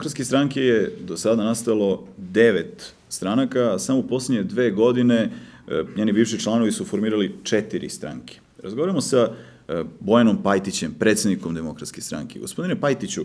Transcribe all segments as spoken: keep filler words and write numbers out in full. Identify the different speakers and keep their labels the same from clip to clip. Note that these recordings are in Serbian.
Speaker 1: Demokratske stranke je do sada nastalo devet stranaka, a samo u posljednje dve godine njeni bivši članovi su formirali četiri stranke. Razgovaramo sa Bojanom Pajtićem, predsjednikom Demokratske stranke. Gospodine Pajtiću,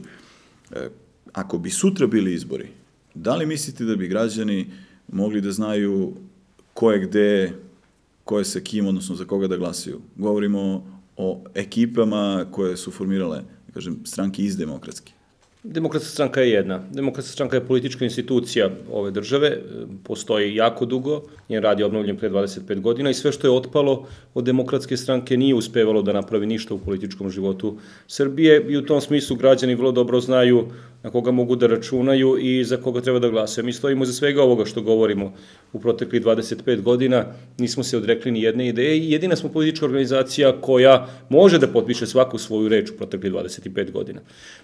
Speaker 1: ako bi sutra bili izbori, da li mislite da bi građani mogli da znaju ko je gde, ko je sa kim, odnosno za koga da glasaju? Govorimo o ekipama koje su formirale, kažem, stranke iz Demokratske.
Speaker 2: Demokratska stranka je jedna. Demokratska stranka je politička institucija ove države, postoji jako dugo, njen rad je obnovljen pre dvadeset pet godina i sve što je otpalo od Demokratske stranke nije uspevalo da napravi ništa u političkom životu Srbije i u tom smislu građani vrlo dobro znaju na koga mogu da računaju i za koga treba da glasaju. Mi stojimo za svega ovoga što govorimo u proteklih dvadeset pet godina, nismo se odrekli ni jedne ideje i jedina smo politička organizacija koja može da potpiše svaku svoju reč u proteklih dvadeset pet godina.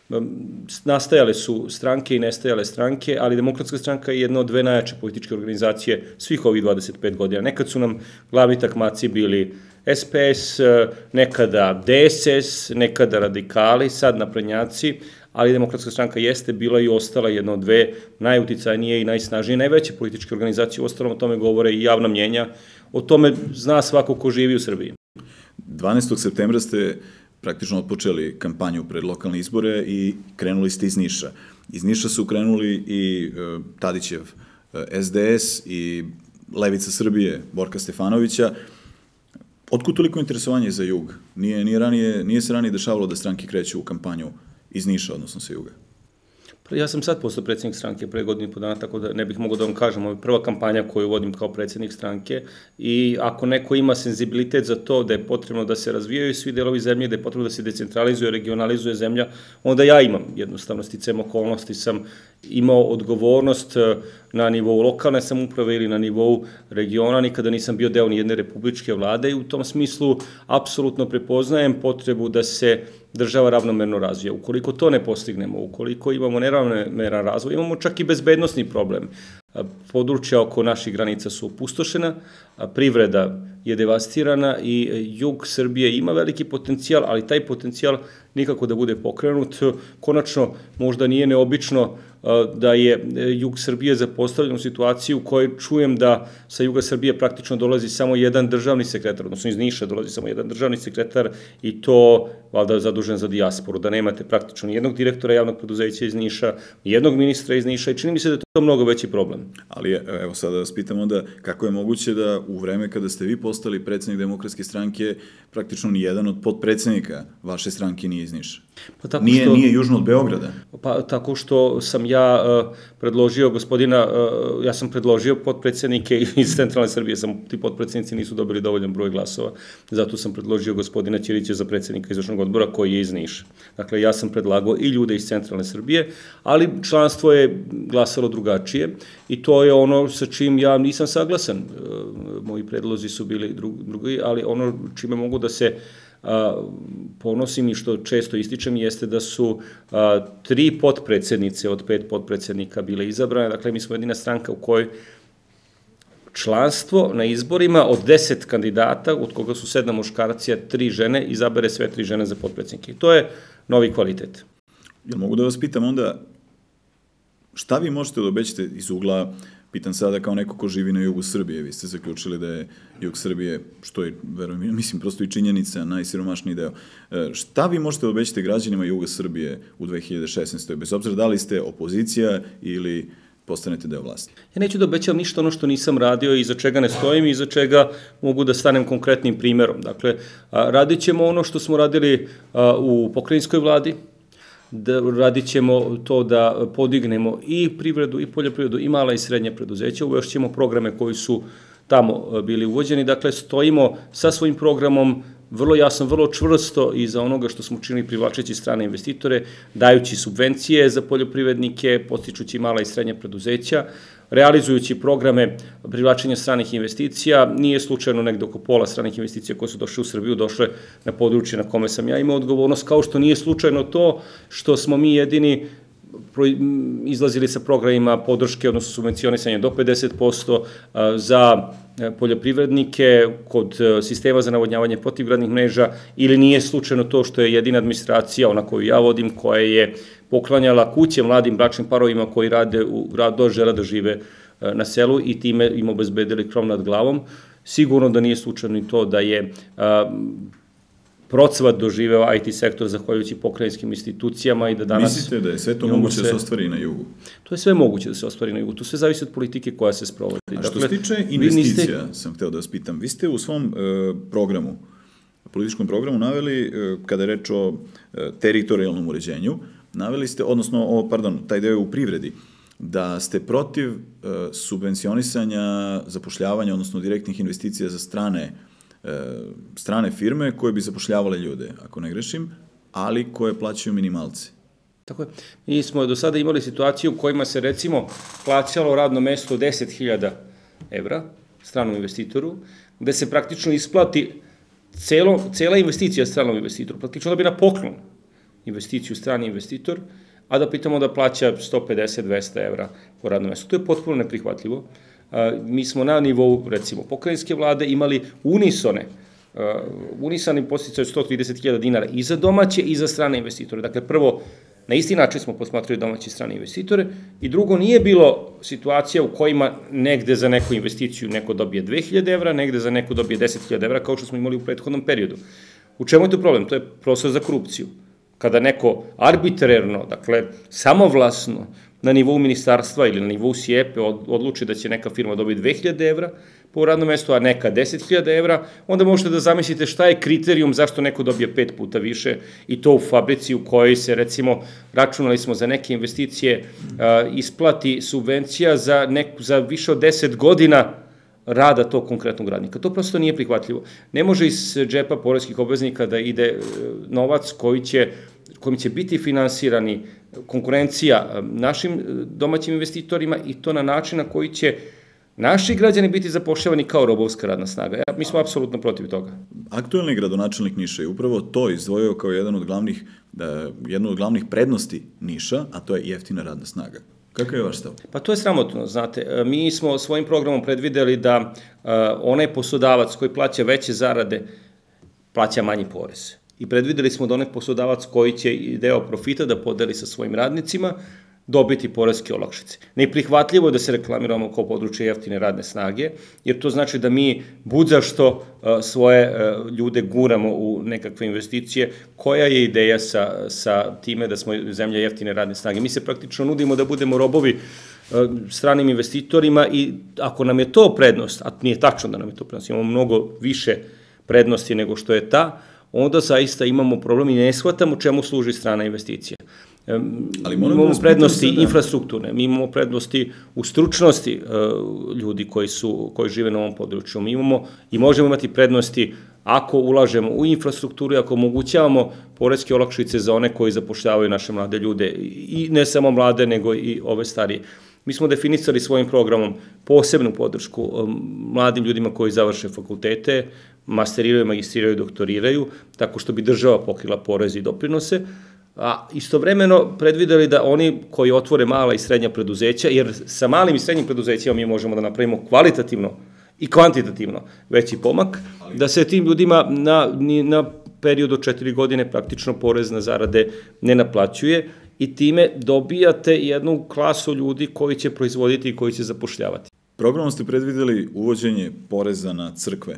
Speaker 2: Nastajale su stranke i nestajale stranke, ali Demokratska stranka je jedna od dve najjače političke organizacije svih ovih dvadeset pet godina. Nekad su nam glavni takmaci bili S P S, nekada D S S, nekada radikali, sad naprednjaci, ali Demokratska stranka jeste bila i ostala jedna od dve najuticajnije i najsnažnije, najveće političke organizacije, u ostalom o tome govore i javna mnjenja, o tome zna svako ko živi u Srbiji.
Speaker 1: dvanaestog septembra ste praktično otpočeli kampanju pred lokalne izbore i krenuli ste iz Niša. Iz Niša su krenuli i Tadićev S D S i Levica Srbije Borka Stefanovića. Otkud toliko interesovanje za jug? Nije, nije, ranije, nije se ranije dešavalo da stranke kreću u kampanju iz Niša, odnosno sa juga?
Speaker 2: Ja sam sad postao predsjednik stranke pre godinu i po dana, tako da ne bih mogao da vam kažem, ovo je prva kampanja koju vodim kao predsjednik stranke i ako neko ima senzibilitet za to da je potrebno da se razvijaju svi delovi zemlje, da je potrebno da se decentralizuje, regionalizuje zemlja, onda ja imam jednostavno sticajem okolnosti, sam imao odgovornost na nivou lokalne samouprave ili na nivou regiona, nikada nisam bio deo nijedne republičke vlade i u tom smislu apsolutno prepoznajem potrebu da se država ravnomerno razvija. Ukoliko to ne postignemo, ukoliko imamo neravnomeran razvoj, imamo čak i bezbednosni problem. Područja oko naših granica su opustošena, privreda je devastirana i jug Srbije ima veliki potencijal, ali taj potencijal nikako da bude pokrenut. Konačno, možda nije neobično da je jug Srbije zapostavljen u situaciju u kojoj čujem da sa juga Srbije praktično dolazi samo jedan državni sekretar, odnosno iz Niša dolazi samo jedan državni sekretar i to valjda zadužen za dijasporu, da nemate praktično nijednog direktora javnog preduzeća iz Niša, nijednog ministra iz Niša i čini mi se da je to mnogo veći problem.
Speaker 1: Ali evo sada vas pitam onda kako je moguće da u vreme kada ste vi postali predsjednik Demokratske stranke praktično nijedan od potpredsjednika vaše stranke nije iz Niša?
Speaker 2: Pa tako
Speaker 1: nije,
Speaker 2: što,
Speaker 1: nije južno od Beograda?
Speaker 2: Pa tako što sam ja uh, predložio gospodina, uh, ja sam predložio potpredsjednike iz centralne Srbije, sam, ti potpredsjednici nisu dobili dovoljan broj glasova, zato sam predložio gospodina Ćirića za predsjednika izvršnog odbora koji je iz Niša. Dakle, ja sam predlagao i ljude iz centralne Srbije, ali članstvo je glasalo drugačije i to je ono sa čim ja nisam saglasan. Uh, moji predlozi su bili drugi, ali ono čime mogu da se ponosim i što često ističem jeste da su tri potpredsjednice od pet potpredsjednika bile izabrane. Dakle, mi smo jedina stranka u kojoj članstvo na izborima od deset kandidata, od koga su sedam muškaraca, tri žene, izabere sve tri žene za potpredsjednike. I to je novi kvalitet.
Speaker 1: Jel mogu da vas pitam onda, šta vi možete da obećate iz ugla, pitam sada kao neko ko živi na jugu Srbije, vi ste zaključili da je jug Srbije, što je, verujem, mislim, prosto i činjenica, najsiromašniji deo. Šta vi možete da obećate građanima juga Srbije u dve hiljade šesnaestoj. bez obzira da li ste opozicija ili postanete deo vlasti?
Speaker 2: Ja neću da obećam ništa ono što nisam radio i za čega ne stojim i za čega mogu da stanem konkretnim primjerom. Dakle, radit ćemo ono što smo radili u pokrajinskoj vladi, da radit ćemo to da podignemo i privredu i poljoprivredu i mala i srednje preduzeća, uvešt ćemo programe koji su tamo bili uvođeni, dakle stojimo sa svojim programom vrlo jasno, vrlo čvrsto iza onoga što smo činili privlačeći strane investitore, dajući subvencije za poljoprivrednike, postičući mala i srednja preduzeća, realizujući programe privlačenja stranih investicija. Nije slučajno negde oko pola stranih investicija koje su došle u Srbiju, došle na područje na kome sam ja imao odgovornost, kao što nije slučajno to što smo mi jedini izlazili sa programima podrške, odnosno subvencionisanja do pedeset posto za poljoprivrednike kod sistema za navodnjavanje protivgradnih mreža ili nije slučajno to što je jedina administracija, ona koju ja vodim, koja je poklanjala kuće mladim bračnim parovima koji rade u gradu, žele da žive na selu i time im obezbedili krov nad glavom. Sigurno da nije slučajno i to da je procvat doživeo I T sektor zahvaljujući pokrajinskim institucijama i da danas...
Speaker 1: Mislite da je sve to moguće da se ostvari na jugu?
Speaker 2: To je sve moguće da se ostvari na jugu. To sve zavisi od politike koja se sprovodi.
Speaker 1: A što se tiče investicija, sam hteo da vas pitam, vi ste u svom programu, političkom programu naveli, kada je reč o teritorijalnom uređenju, naveli ste, odnosno, o, pardon, taj deo je u privredi, da ste protiv subvencionisanja zapošljavanja, odnosno direktnih investicija za strane strane firme koje bi zapošljavale ljude, ako ne grešim, ali koje plaćaju minimalci.
Speaker 2: Tako je. Mi smo do sada imali situaciju u kojima se recimo plaćalo radno mesto deset hiljada evra stranom investitoru, gde se praktično isplati celo, cela investicija stranom investitoru. Praktično da bi na poklon investiciju strani investitor, a da pitamo da plaća sto pedeset do dvesta evra po radnom mestu. To je potpuno neprihvatljivo. Mi smo na nivou, recimo, pokrajinske vlade imali unisone, unisani podsticaj od sto trideset hiljada dinara i za domaće i za strane investitore. Dakle, prvo, na isti način smo posmatrali domaće i strane investitore i drugo, nije bilo situacija u kojima negde za neku investiciju neko dobije dve hiljade evra, negde za neku dobije deset hiljada evra, kao što smo imali u prethodnom periodu. U čemu je to problem? To je prostor za korupciju. Kada neko arbitrerno, dakle, samovlasno, na nivou ministarstva ili na nivou S I E P-e odluči da će neka firma dobiti dve hiljade evra po radnom mestu, a neka deset hiljada evra, onda možete da zamislite šta je kriterijum zašto neko dobije pet puta više i to u fabrici u kojoj se, recimo, računali smo za neke investicije, isplati subvencija za, neku, za više od deset godina rada tog konkretnog radnika. To prosto nije prihvatljivo. Ne može iz džepa poreskih obveznika da ide novac koji će, kojim će biti finansirani konkurencija našim domaćim investitorima i to na način na koji će naši građani biti zapošljavani kao robovska radna snaga. Ja, mi smo apsolutno protiv toga.
Speaker 1: Aktuelni gradonačelnik Niša je upravo to izdvojio kao jedan od glavnih, jednu od glavnih prednosti Niša, a to je jeftina radna snaga. Kakav je vaš stav?
Speaker 2: Pa to je sramotno, znate. Mi smo svojim programom predvideli da onaj poslodavac koji plaća veće zarade plaća manji porez. I predvideli smo da onaj poslodavac koji će deo profita da podeli sa svojim radnicima dobiti poreske olakšice. Neprihvatljivo je da se reklamiramo kao područje jeftine radne snage, jer to znači da mi budzašto svoje ljude guramo u nekakve investicije. Koja je ideja sa, sa time da smo zemlja jeftine radne snage? Mi se praktično nudimo da budemo robovi stranim investitorima i ako nam je to prednost, a nije tačno da nam je to prednost, imamo mnogo više prednosti nego što je ta, onda zaista imamo problem i ne shvatamo čemu služi strana investicija. Mi imamo prednosti infrastrukturne, mi imamo prednosti u stručnosti ljudi koji su, koji žive na ovom području. Mi imamo i možemo imati prednosti ako ulažemo u infrastrukturu i ako omogućavamo poreske olakšice za one koji zapošljavaju naše mlade ljude i ne samo mlade nego i ove starije. Mi smo definisali svojim programom posebnu podršku mladim ljudima koji završe fakultete, masteriraju, magistriraju, doktoriraju, tako što bi država pokrila poreze i doprinose, a istovremeno predvideli da oni koji otvore mala i srednja preduzeća, jer sa malim i srednjim preduzećima mi možemo da napravimo kvalitativno i kvantitativno veći pomak, da se tim ljudima na, na period od četiri godine praktično porez na zarade ne naplaćuje i time dobijate jednu klasu ljudi koji će proizvoditi i koji će zapošljavati.
Speaker 1: Programom ste predvideli uvođenje poreza na crkve.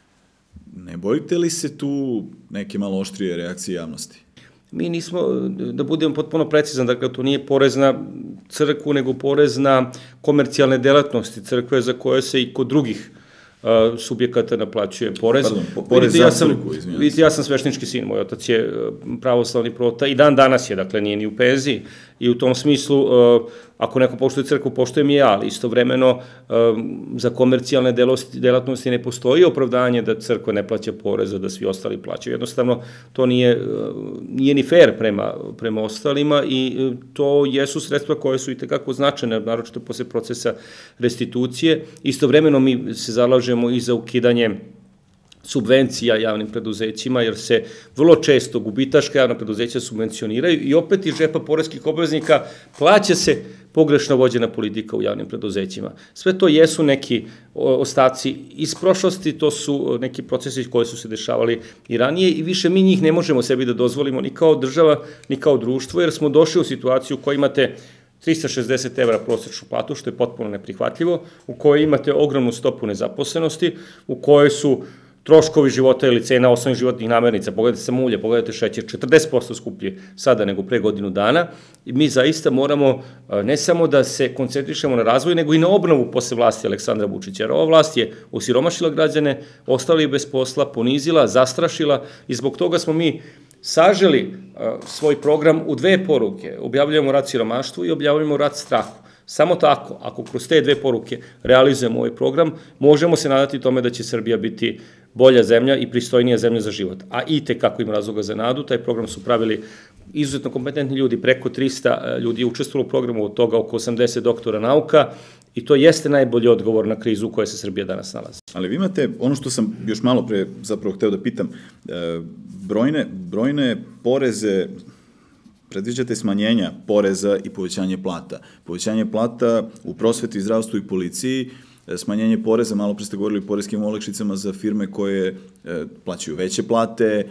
Speaker 1: Ne bojite li se tu neke malo oštrije reakcije javnosti?
Speaker 2: Mi nismo, da budemo potpuno precizan, dakle, to nije porez na crkvu, nego porez na komercijalne delatnosti crkve za koje se i kod drugih subjekata naplaćuje porez.
Speaker 1: Pardon, porez za crkvu, izvinjam se.
Speaker 2: Vidite, ja sam svešnički sin, moj otac je pravoslavni prota i dan danas je, dakle, nije ni u penziji i u tom smislu, ako neko poštuje crkvu, poštujem i ja, ali istovremeno za komercijalne delatnosti ne postoji opravdanje da crkva ne plaća poreza, da svi ostali plaćaju. Jednostavno, to nije, nije ni fair prema, prema ostalima i to jesu sredstva koje su i tekako značajne, naročito posle procesa restitucije. Istovremeno mi se zalažemo i za ukidanje subvencija javnim preduzećima, jer se vrlo često gubitaška javna preduzeća subvencioniraju i opet iz džepa poreskih obveznika plaća se pogrešno vođena politika u javnim preduzećima. Sve to jesu neki ostaci iz prošlosti, to su neki procesi koji su se dešavali i ranije i više mi njih ne možemo sebi da dozvolimo ni kao država, ni kao društvo, jer smo došli u situaciju u kojoj imate trista šezdeset evra prosečnu platu, što je potpuno neprihvatljivo, u kojoj imate ogromnu stopu nezaposlenosti, u kojoj su troškovi života ili cena osnovnih životnih namirnica, pogledajte samo ulje, pogledajte šećer, četrdeset posto skuplje sada nego pre godinu dana, i mi zaista moramo ne samo da se koncentrišemo na razvoj, nego i na obnovu posle vlasti Aleksandra Vučića, jer ova vlast je osiromašila građane, ostali bez posla, ponizila, zastrašila, i zbog toga smo mi saželi svoj program u dve poruke. Objavljujemo rat siromaštvu i objavljujemo rat strahu. Samo tako, ako kroz te dve poruke realizujemo ovaj program, možemo se nadati tome da će Srbija biti bolja zemlja i pristojnija zemlja za život. A i te kako ima razloga za nadu, taj program su pravili izuzetno kompetentni ljudi, preko trista ljudi je učestvovalo u programu, od toga oko osamdeset doktora nauka, i to jeste najbolji odgovor na krizu u kojoj se Srbija danas nalazi.
Speaker 1: Ali vi imate, ono što sam još malo pre zapravo hteo da pitam, brojne, brojne poreze, predviđate smanjenja poreza i povećanje plata. Povećanje plata u prosveti, zdravstvu i policiji, smanjenje poreza, malo pre ste govorili o poreskim olakšicama za firme koje plaćaju veće plate.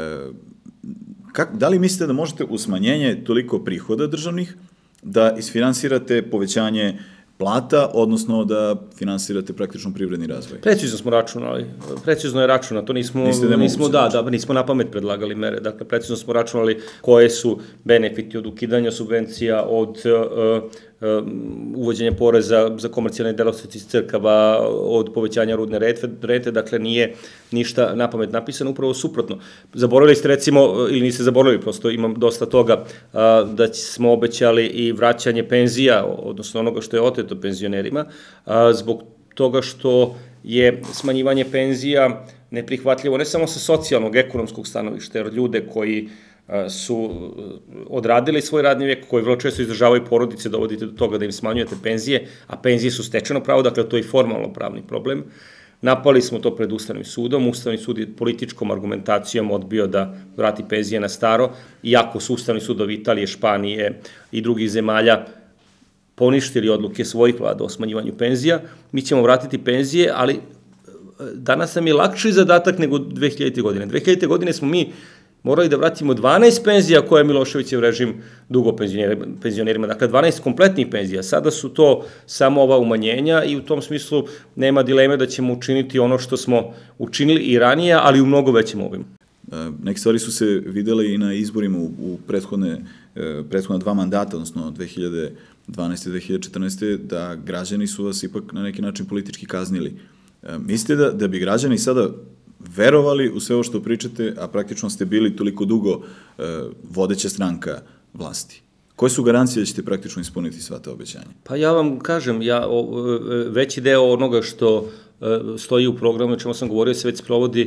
Speaker 1: Da li mislite da možete u smanjenje toliko prihoda državnih da isfinansirate povećanje plata, odnosno da finansirate praktično privredni razvoj?
Speaker 2: Precizno smo računali, precizno je računa, to nismo, nismo, da, da, nismo na pamet predlagali mere, dakle, precizno smo računali koje su benefiti od ukidanja subvencija, od uh, uh, uvođenja poreza za komercijalne delatnosti iz crkava, od povećanja rudne rente, dakle, nije ništa na pamet napisano, upravo suprotno. Zaboravili ste, recimo, ili niste zaboravili, prosto imam dosta toga, uh, da smo obećali i vraćanje penzija, odnosno onoga što je oteto penzionerima, zbog toga što je smanjivanje penzija neprihvatljivo ne samo sa socijalnog, ekonomskog stanovišta, jer ljude koji su odradili svoj radni vek, koji vrlo često izdržavaju porodice, dovodite do toga da im smanjujete penzije, a penzije su stečeno pravo, dakle to je i formalno pravni problem. Napali smo to pred Ustavnim sudom, Ustavni sud je političkom argumentacijom odbio da vrati penzije na staro, iako su Ustavni sudovi Italije, Španije i drugih zemalja poništili odluke svojih vlada o smanjivanju penzija, mi ćemo vratiti penzije, ali danas nam je lakši zadatak nego dve hiljadite godine. dve hiljadite godine smo mi morali da vratimo dvanaest penzija koje je Miloševićev režim dugo penzionerima, dakle dvanaest kompletnih penzija. Sada su to samo ova umanjenja i u tom smislu nema dileme da ćemo učiniti ono što smo učinili i ranije, ali u mnogo većem obimu.
Speaker 1: Neke stvari su se videle i na izborima u prethodne, prethodna dva mandata, odnosno dve hiljade dvanaeste i dve hiljade četrnaeste. da građani su vas ipak na neki način politički kaznili. Mislite da, da bi građani sada verovali u sve ovo što pričate, a praktično ste bili toliko dugo vodeća stranka vlasti? Koje su garancije da ćete praktično ispuniti sva ta obećanja?
Speaker 2: Pa ja vam kažem, ja, veći deo onoga što stoji u programu, o čemu sam govorio, se već sprovodi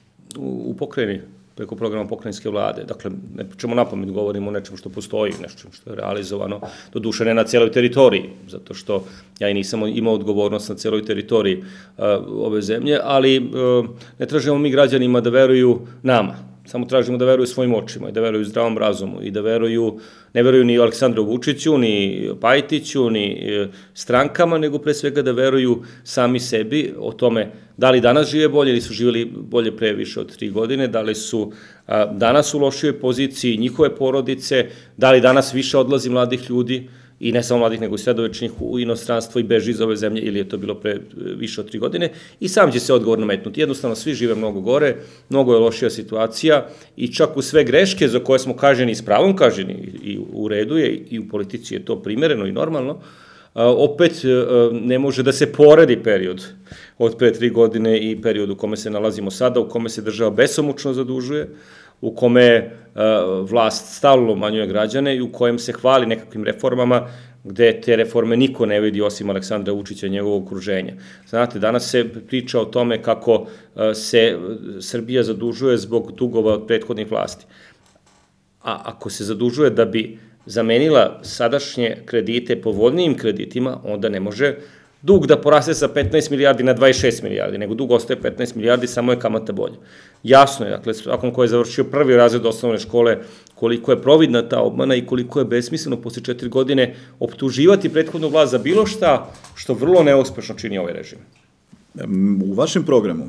Speaker 2: u pokrajini, preko programa pokrajinske vlade. Dakle, ne čemu napamet govorimo o nečemu što postoji, nečemu što je realizovano, do duše ne na cijeloj teritoriji, zato što ja i nisam imao odgovornost na cijeloj teritoriji uh, ove zemlje, ali uh, ne tražimo mi građanima da veruju nama, samo tražimo da veruju svojim očima i da veruju zdravom razumu i da veruju, ne veruju ni Aleksandru Vučiću, ni Pajtiću, ni strankama, nego pre svega da veruju sami sebi o tome da li danas žive bolje ili su živjeli bolje pre više od tri godine, da li su a, danas u lošijoj poziciji njihove porodice, da li danas više odlazi mladih ljudi, i ne samo mladih, nego i sredovečnih u inostranstvo i beži iz ove zemlje, ili je to bilo pre više od tri godine, i sam će se odgovor nametnuti. Jednostavno, svi žive mnogo gore, mnogo je lošija situacija i čak u sve greške za koje smo kaženi i s pravom kaženi i u redu je i u politici je to primereno i normalno, opet ne može da se poredi period od pre tri godine i period u kome se nalazimo sada, u kome se država besomučno zadužuje, u kome vlast stalno umanjuje građane i u kojem se hvali nekakvim reformama gde te reforme niko ne vidi osim Aleksandra Vučića i njegovog okruženja. Znate, danas se priča o tome kako se Srbija zadužuje zbog dugova od prethodnih vlasti. A ako se zadužuje da bi zamenila sadašnje kredite povoljnijim kreditima, onda ne može dug da poraste sa petnaest milijardi na dvadeset šest milijardi, nego dug ostaje petnaest milijardi, samo je kamata bolja. Jasno je, dakle, svakom ko je završio prvi razred osnovne škole, koliko je providna ta obmana i koliko je besmisleno posle četiri godine optuživati prethodnu vlast za bilo šta što vrlo neuspešno čini ovaj režim.
Speaker 1: U vašem programu,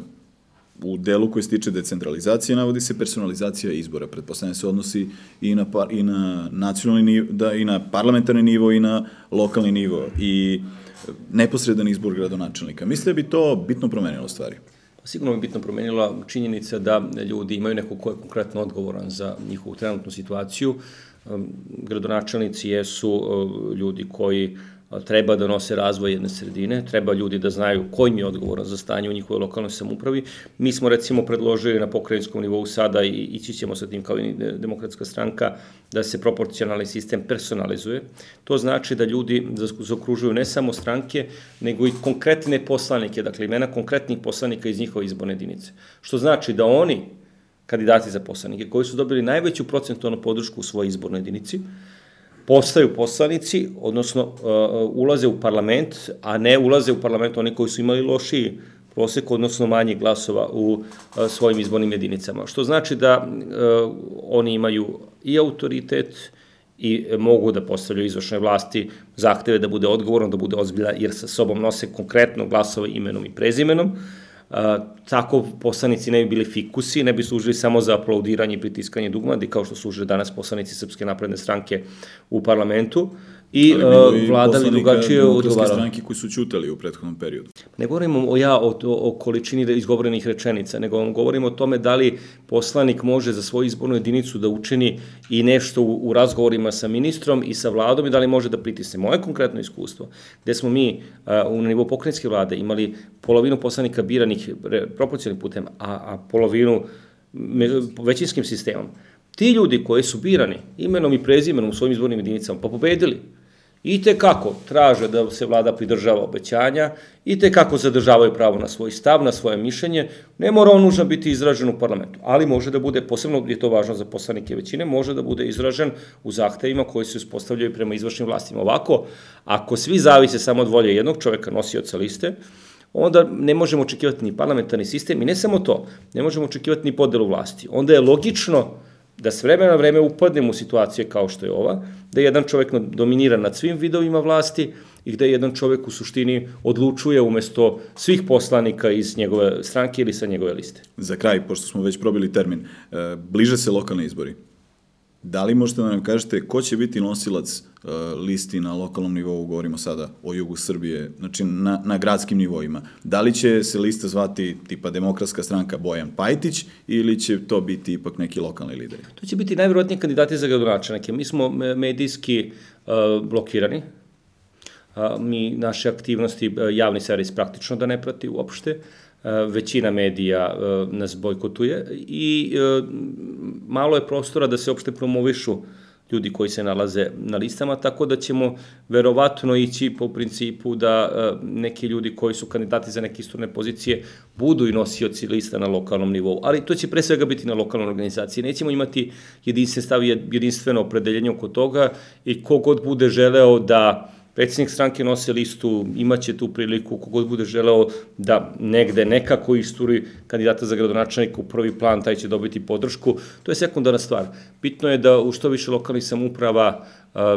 Speaker 1: u delu koji se tiče decentralizacije, navodi se personalizacija izbora. Pretpostavljam se odnosi i na, par, i na nacionalni nivo, da, i na parlamentarni nivo i na lokalni nivo i neposredan izbor gradonačelnika. Mislite da bi to bitno promenilo stvari?
Speaker 2: Sigurno bi bitno promenila činjenica da ljudi imaju neko ko je konkretno odgovoran za njihovu trenutnu situaciju. Gradonačelnici jesu ljudi koji treba da nose razvoj jedne sredine, treba ljudi da znaju ko im je odgovoran za stanje u njihovoj lokalnoj samoupravi. Mi smo recimo predložili na pokrajinskom nivou sada i ići ćemo sa tim kao i Demokratska stranka da se proporcionalni sistem personalizuje. To znači da ljudi zaokružuju ne samo stranke, nego i konkretne poslanike, dakle imena konkretnih poslanika iz njihove izborne jedinice. Što znači da oni, kandidati za poslanike, koji su dobili najveću procentualnu podršku u svojoj izbornoj jedinici, postaju poslanici, odnosno uh, ulaze u parlament, a ne ulaze u parlament oni koji su imali lošiji prosek, odnosno manje glasova u uh, svojim izbornim jedinicama. Što znači da uh, oni imaju i autoritet i mogu da postavljaju izvršne vlasti zahteve da bude odgovorno, da bude ozbiljna, jer sa sobom nose konkretno glasove imenom i prezimenom. Uh, tako poslanici ne bi bili fikusi, ne bi služili samo za aplaudiranje i pritiskanje dugmadi, kao što služe danas poslanici Srpske napredne stranke u parlamentu, i uh, vlada bi drugačije odgovarala.
Speaker 1: Demokratske stranke koji su ćutali u prethodnom periodu.
Speaker 2: Ne govorimo o ja o, o, o količini izgovorenih rečenica, nego vam govorimo o tome da li poslanik može za svoju izbornu jedinicu da učini i nešto u, u razgovorima sa ministrom i sa vladom i da li može da pritisne. Moje konkretno iskustvo, gde smo mi uh, u nivou pokrajinske vlade imali polovinu poslanika biranih proporcionalnim putem, a, a polovinu većinskim sistemom. Ti ljudi koji su birani imenom i prezimenom u svojim izbornim jedinicama pa pobedili, i te kako traže da se vlada pridržava obećanja, i te kako zadržavaju pravo na svoj stav, na svoje mišljenje, ne mora on nužno biti izražen u parlamentu, ali može da bude, posebno je to važno za poslanike većine, može da bude izražen u zahtevima koji se uspostavljaju prema izvršnim vlastima. Ovako, ako svi zavise samo od volje jednog čoveka, nosioca liste, onda ne možemo očekivati ni parlamentarni sistem i ne samo to, ne možemo očekivati ni podelu vlasti. Onda je logično da s vremena na vreme upadnemo u situacije kao što je ova, da jedan čovek dominira nad svim vidovima vlasti i gde jedan čovek u suštini odlučuje umesto svih poslanika iz njegove stranke ili sa njegove liste.
Speaker 1: Za kraj, pošto smo već probili termin, bliže se lokalni izbori. Da li možete da nam kažete ko će biti nosilac uh, listi na lokalnom nivou, govorimo sada o jugu Srbije, znači na, na gradskim nivoima? Da li će se lista zvati tipa Demokratska stranka Bojan Pajtić ili će to biti ipak neki lokalni lideri?
Speaker 2: To će biti najverovatnije kandidati za gradonačelnike. Mi smo medijski uh, blokirani. Uh, mi naše aktivnosti, uh, javni servis praktično da ne prati uopšte. Većina medija nas bojkotuje i malo je prostora da se uopšte promovišu ljudi koji se nalaze na listama, tako da ćemo verovatno ići po principu da neki ljudi koji su kandidati za neke istorne pozicije budu i nosioci lista na lokalnom nivou, ali to će pre svega biti na lokalnoj organizaciji. Nećemo imati jedinstven stav i jedinstveno opredeljenje oko toga i kogod bude želeo da predsjednik stranke nose listu, imaće tu priliku, kogod bude želeo da negde nekako isturi kandidata za gradonačelnika u prvi plan, taj će dobiti podršku. To je sekundarna stvar. Bitno je da u što više lokalnih samouprava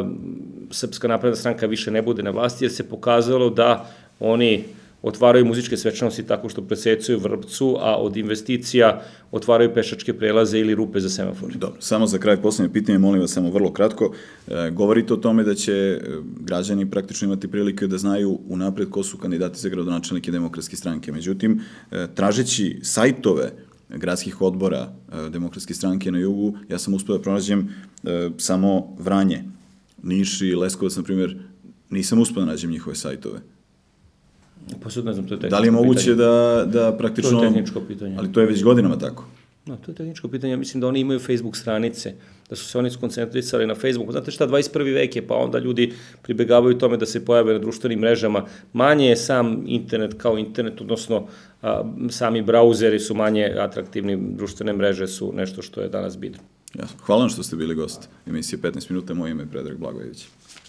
Speaker 2: Srpska napredna stranka više ne bude na vlasti, jer se pokazalo da oni otvaraju muzičke svečanosti tako što presecuju vrpcu, a od investicija otvaraju pešačke prelaze ili rupe za semafor.
Speaker 1: Dobro, samo za kraj poslednje pitanje, molim vas samo vrlo kratko. E, govorite o tome da će građani praktično imati prilike da znaju unapred ko su kandidati za gradonačelnike Demokratske stranke. Međutim, e, tražeći sajtove gradskih odbora e, Demokratske stranke na jugu, ja sam uspeo da pronađem e, samo Vranje, Niš i Leskovac, na primjer, nisam uspeo da nađem njihove sajtove.
Speaker 2: Pa sad ne znam, to je tehničko pitanje.
Speaker 1: Da li je moguće da, da praktično...
Speaker 2: To je tehničko pitanje.
Speaker 1: Ali to je već godinama tako.
Speaker 2: No, to je tehničko pitanje. Mislim da oni imaju Facebook stranice, da su se oni skoncentrisali na Facebooku. Znate šta, dvadeset prvi vek je, pa onda ljudi pribegavaju tome da se pojave na društvenim mrežama. Manje je sam internet kao internet, odnosno a, sami brauzeri su manje atraktivni, društvene mreže su nešto što je danas bitno.
Speaker 1: Jasno. Hvala vam što ste bili gost emisije petnaest minuta, moje ime je Predrag Blagojević.